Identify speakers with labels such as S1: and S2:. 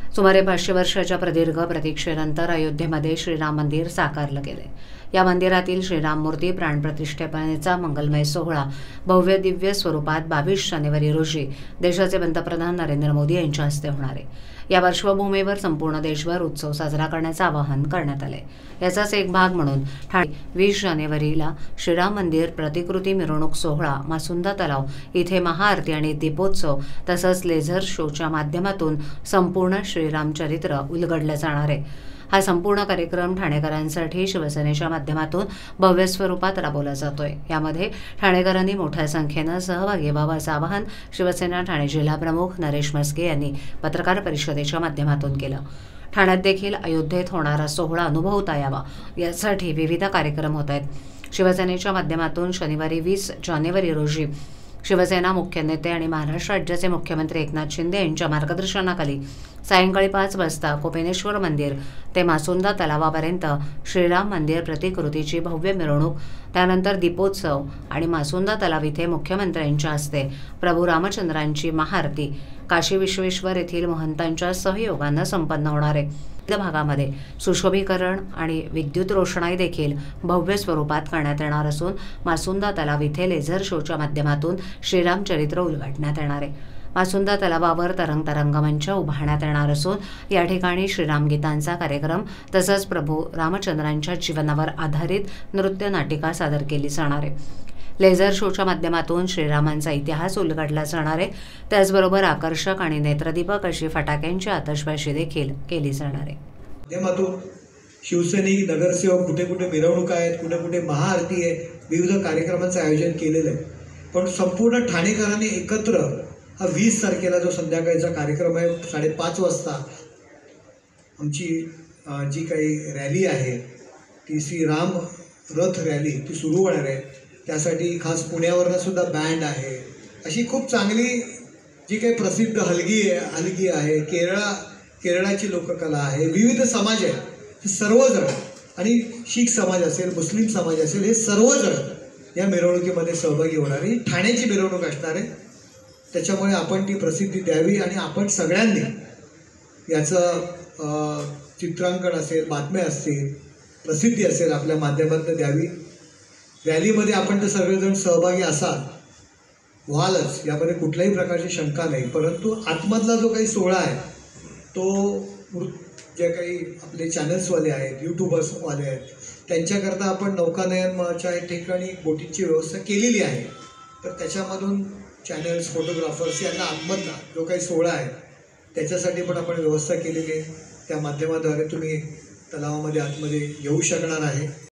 S1: सुमारे 500 वर्षाच्या प्रदीर्घ प्रतीक्षेनंतर अयोध्येमध्ये श्रीराम मंदिर साकारलं गेले। या मंदिरातील श्रीराम मूर्ती प्राणप्रतिष्ठेपनेचा मंगलमय सोहळा भव्य दिव्य स्वरूपात 22 जानेवारी रोजी देशाचे पंतप्रधान नरेंद्र मोदी यांच्या हस्ते होणार आहे। या पार्श्वभूमीवर संपूर्ण देशभर उत्सव साजरा करण्याचे आवाहन करण्यात आले। याचाच एक भाग म्हणून ठाणे 20 जानेवारीला श्रीराम मंदिर प्रतिकृती मिरवणूक सोहळा मासुंदा तलाव इथे महाआरती आणि दीपोत्सव तसंच लेझर शोच्या माध्यमातून संपूर्ण श्रीराम चरित्र उलगडले जाणार आहे। हा संपूर्ण कार्यक्रम ठाणेकरांसाठी शिवसेनेच्या माध्यमातून भव्य स्वरूपात राबवला जातोय। यामध्ये ठाणेकरांनी मोठ्या संख्येने सहभागी व्हावं असं आवाहन शिवसेना ठाणे जिल्हा प्रमुख नरेश म्हस्के यांनी पत्रकार परिषदेच्या माध्यमातून केलं। ठाण्यात देखील अयोध्येत होणारा सोहळा अनुभवता यावा यासाठी विविध कार्यक्रम होत आहेत। शिवसेनेच्या माध्यमातून शनिवारी 20 जानेवारी रोजी शिवसेना मुख्य नेते आणि महाराष्ट्र राज्याचे मुख्यमंत्री एकनाथ शिंदे यांच्या मार्गदर्शनाखाली सायंकाळी 5 वाजता कोपेनेश्वर मंदिर ते मासुंदा तलावापर्यंत श्रीराम मंदिर प्रतिकृतीची भव्य मिरवणूक, त्यानंतर दीपोत्सव आणि मासुंदा तलाव इथे मुख्यमंत्र्यांच्या हस्ते प्रभू रामचंद्रांची महाआरती काशी विश्वेश्वर येथील महंतांच्या सहयोगाने संपन्न होणार आहे। भागामध्ये सुशोभीकरण आणि विद्युत रोषणाई देखील भव्य स्वरूपात करण्यात येणार असून मासुंदा तलाव इथे लेझर शोच्या माध्यमातून श्रीराम चरित्र उलगडण्यात येणार आहे। मासुंदा तलावावर तरंग मंच उभारण्यात येणार असून या ठिकाणी श्रीराम गीतांचा कार्यक्रम तसंच प्रभू रामचंद्रांच्या जीवनावर आधारित नृत्य नाटिका सादर केली जाणार आहे। लेझर शोच्या माध्यमातून श्रीरामांचा इतिहास उलगडला जाणार आहे। त्याचबरोबर आकर्षक आणि नेत्रदीपक अशी फटाक्यांची आतषबाजी देखील केली जाणार आहे।
S2: माध्यमातून शिवसैनिक नगरसेवक कुठे कुठे मिरवणूक आहेत, कुठे कुठे महाआरती आहे, विविध कार्यक्रमांचं आयोजन केलेलं आहे। पण संपूर्ण ठाणेकरांनी एकत्र हा 20 तारखेला जो संध्याकाळचा कार्यक्रम आहे 5:30 वाजता आमची जी काही रॅली आहे ती श्रीराम रथ रॅली ती सुरू होणार आहे। त्यासाठी खास पुण्यावरनं सुद्धा बँड आहे। अशी खूप चांगली जी काही प्रसिद्ध हलगी आहे, केरळाची लोककला आहे, विविध समाज आहे, हे सर्वजण आणि शीख समाज असेल, मुस्लिम समाज असेल, हे सर्वजण या मिरवणुकीमध्ये सहभागी होणार आहे। ठाण्याची मिरवणूक असणार आहे, त्याच्यामुळे आपण ती प्रसिद्धी द्यावी आणि आपण सगळ्यांनी याचं चित्रांकन असेल, बातम्या असतील, प्रसिद्धी असेल आपल्या माध्यमातून द्यावी। रॅलीमध्ये आपण तर सगळेजण सहभागी व्हालच, यामध्ये कुठल्याही प्रकारची शंका नाही। परंतु आतमधला जो काही सोहळा आहे तो जे काही आपले चॅनल्सवाले आहेत, यूट्यूबर्सवाले आहेत, त्यांच्याकरता आपण नौकानयनच्या ठिकाणी बोटींची व्यवस्था केलेली आहे। तर त्याच्यामधून चॅनल्स, फोटोग्राफर्स यांना आतमधला जो काही सोहळा आहे त्याच्यासाठी पण आपण व्यवस्था केलेली आहे। त्या माध्यमाद्वारे तुम्ही तलावामध्ये आतमध्ये येऊ शकणार आहे।